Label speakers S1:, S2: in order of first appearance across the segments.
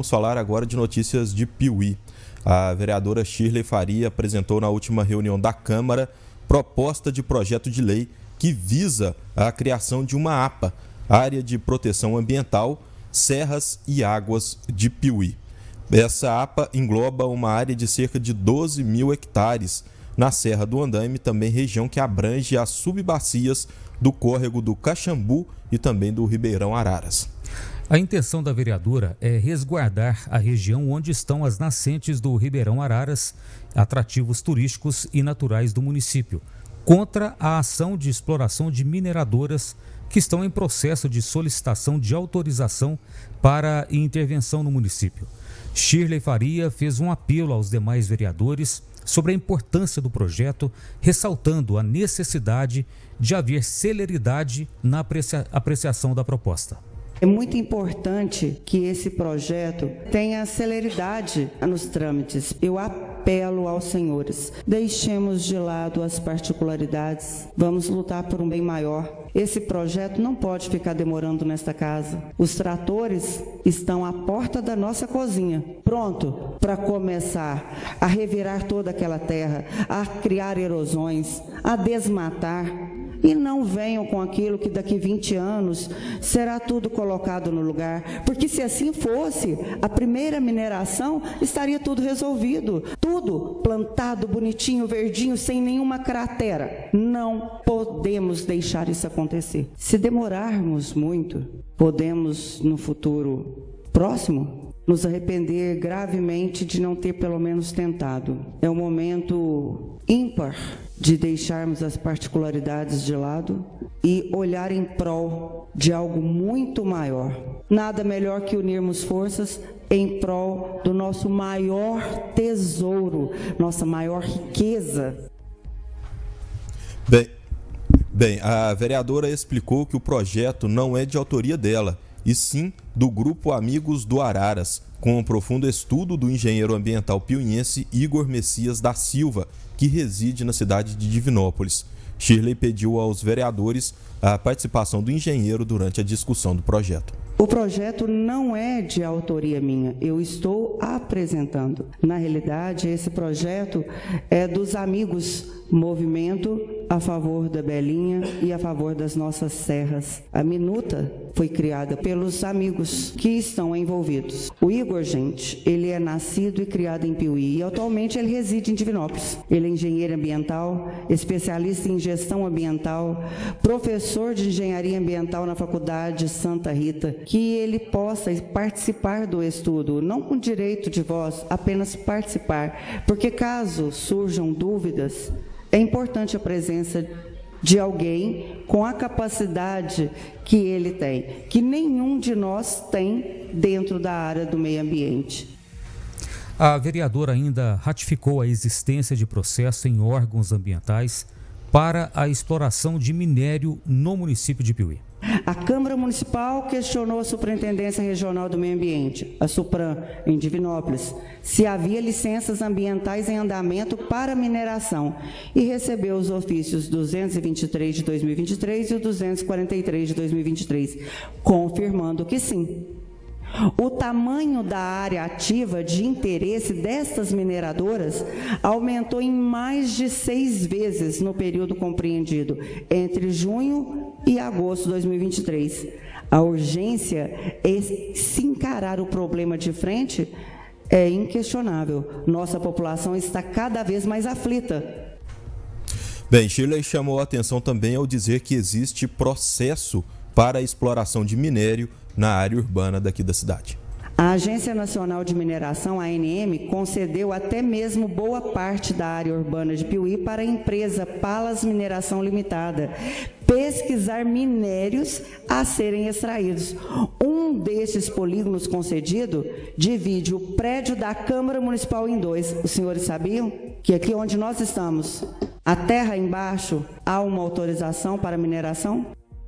S1: Vamos falar agora de notícias de Piuí. A vereadora Shirley Faria apresentou na última reunião da Câmara proposta de projeto de lei que visa a criação de uma APA, Área de Proteção Ambiental, Serras e Águas de Piuí. Essa APA engloba uma área de cerca de 12 mil hectares na Serra do Andaime, também região que abrange as subbacias do córrego do Caxambu e também do Ribeirão Araras.
S2: A intenção da vereadora é resguardar a região onde estão as nascentes do Ribeirão Araras, atrativos turísticos e naturais do município, contra a ação de exploração de mineradoras que estão em processo de solicitação de autorização para intervenção no município. Shirley Faria fez um apelo aos demais vereadores sobre a importância do projeto, ressaltando a necessidade de haver celeridade na apreciação da proposta.
S3: É muito importante que esse projeto tenha celeridade nos trâmites. Eu apelo aos senhores, deixemos de lado as particularidades, vamos lutar por um bem maior. Esse projeto não pode ficar demorando nesta casa. Os tratores estão à porta da nossa cozinha, pronto para começar a revirar toda aquela terra, a criar erosões, a desmatar. E não venham com aquilo que daqui 20 anos será tudo colocado no lugar. Porque se assim fosse, a primeira mineração estaria tudo resolvido. Tudo plantado, bonitinho, verdinho, sem nenhuma cratera. Não podemos deixar isso acontecer. Se demorarmos muito, podemos no futuro próximo nos arrepender gravemente de não ter pelo menos tentado. É um momento ímpar de deixarmos as particularidades de lado e olhar em prol de algo muito maior. Nada melhor que unirmos forças em prol do nosso maior tesouro, nossa maior riqueza.
S1: Bem, a vereadora explicou que o projeto não é de autoria dela, e sim do Grupo Amigos do Araras, com um profundo estudo do engenheiro ambiental piuiense Igor Messias da Silva, que reside na cidade de Divinópolis. Shirley pediu aos vereadores a participação do engenheiro durante a discussão do projeto.
S3: O projeto não é de autoria minha, eu estou apresentando. Na realidade, esse projeto é dos amigos Movimento a favor da Belinha e a favor das nossas serras. A minuta foi criada pelos amigos que estão envolvidos. O Igor, gente, ele é nascido e criado em Piuí e atualmente ele reside em Divinópolis. Ele é engenheiro ambiental, especialista em gestão ambiental, professor de engenharia ambiental na Faculdade Santa Rita, que ele possa participar do estudo, não com direito de voz, apenas participar, porque caso surjam dúvidas, é importante a presença de alguém com a capacidade que ele tem, que nenhum de nós tem dentro da área do meio ambiente.
S2: A vereadora ainda ratificou a existência de processo em órgãos ambientais para a exploração de minério no município de Piuí.
S3: A Câmara Municipal questionou a Superintendência Regional do Meio Ambiente, a Supram, em Divinópolis, se havia licenças ambientais em andamento para mineração e recebeu os ofícios 223 de 2023 e o 243 de 2023, confirmando que sim. O tamanho da área ativa de interesse destas mineradoras aumentou em mais de 6 vezes no período compreendido entre junho e agosto de 2023. A urgência em se encarar o problema de frente é inquestionável. Nossa população está cada vez mais aflita.
S1: Bem, Shirley chamou a atenção também ao dizer que existe processo para a exploração de minério na área urbana daqui da cidade.
S3: A Agência Nacional de Mineração, ANM, concedeu até mesmo boa parte da área urbana de Piuí para a empresa Palas Mineração Limitada pesquisar minérios a serem extraídos. Um desses polígonos concedido divide o prédio da Câmara Municipal em 2. Os senhores sabiam que aqui onde nós estamos, a terra embaixo, há uma autorização para mineração?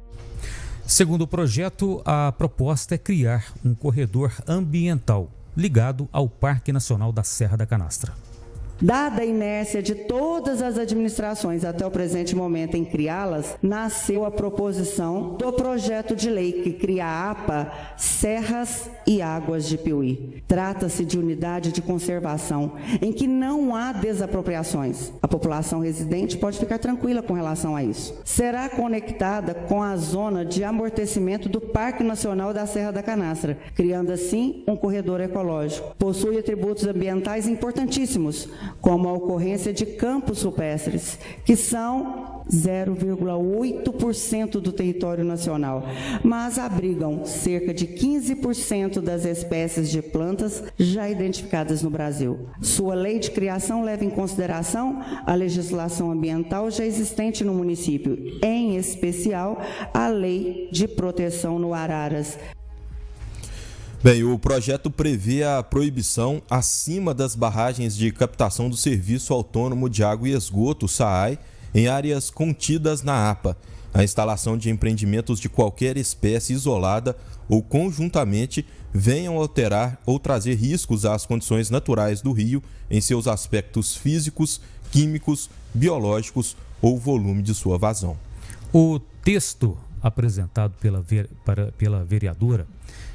S2: Segundo o projeto, a proposta é criar um corredor ambiental ligado ao Parque Nacional da Serra da Canastra.
S3: Dada a inércia de todas as administrações até o presente momento em criá-las, nasceu a proposição do projeto de lei que cria a APA Serras e Águas de Piuí. Trata-se de unidade de conservação em que não há desapropriações. A população residente pode ficar tranquila com relação a isso. Será conectada com a zona de amortecimento do Parque Nacional da Serra da Canastra, criando assim um corredor ecológico. Possui atributos ambientais importantíssimos, como a ocorrência de campos rupestres, que são 0,8% do território nacional, mas abrigam cerca de 15% das espécies de plantas já identificadas no Brasil. Sua lei de criação leva em consideração a legislação ambiental já existente no município, em especial a Lei de Proteção no Araras.
S1: Bem, o projeto prevê a proibição acima das barragens de captação do Serviço Autônomo de Água e Esgoto, SAAI, em áreas contidas na APA, a instalação de empreendimentos de qualquer espécie isolada ou conjuntamente venham alterar ou trazer riscos às condições naturais do rio em seus aspectos físicos, químicos, biológicos ou volume de sua vazão.
S2: O texto apresentado pela vereadora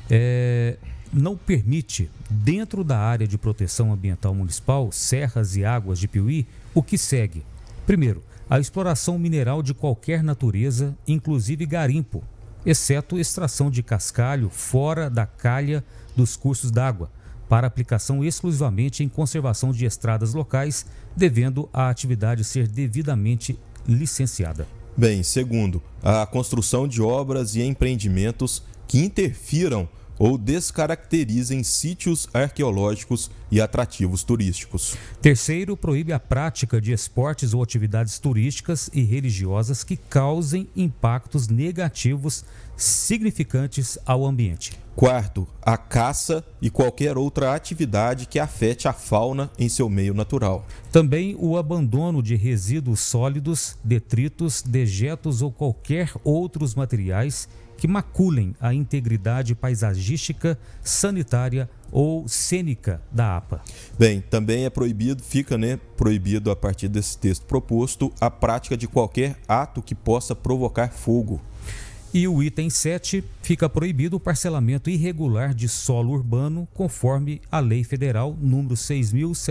S2: não permite, dentro da área de proteção ambiental municipal, Serras e Águas de Piuí, o que segue. Primeiro, a exploração mineral de qualquer natureza, inclusive garimpo, exceto extração de cascalho fora da calha dos cursos d'água, para aplicação exclusivamente em conservação de estradas locais, devendo a atividade ser devidamente licenciada.
S1: Bem, segundo, a construção de obras e empreendimentos que interfiram ou descaracterizem sítios arqueológicos e atrativos turísticos.
S2: Terceiro, proíbe a prática de esportes ou atividades turísticas e religiosas que causem impactos negativos significantes ao ambiente.
S1: Quarto, a caça e qualquer outra atividade que afete a fauna em seu meio natural.
S2: Também o abandono de resíduos sólidos, detritos, dejetos ou qualquer outros materiais que maculem a integridade paisagística, sanitária ou cênica da APA.
S1: Bem, também é proibido, proibido a partir desse texto proposto, a prática de qualquer ato que possa provocar fogo.
S2: E o item 7, fica proibido o parcelamento irregular de solo urbano, conforme a Lei Federal número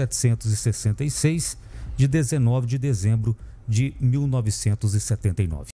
S2: 6.766, de 19 de dezembro de 1979.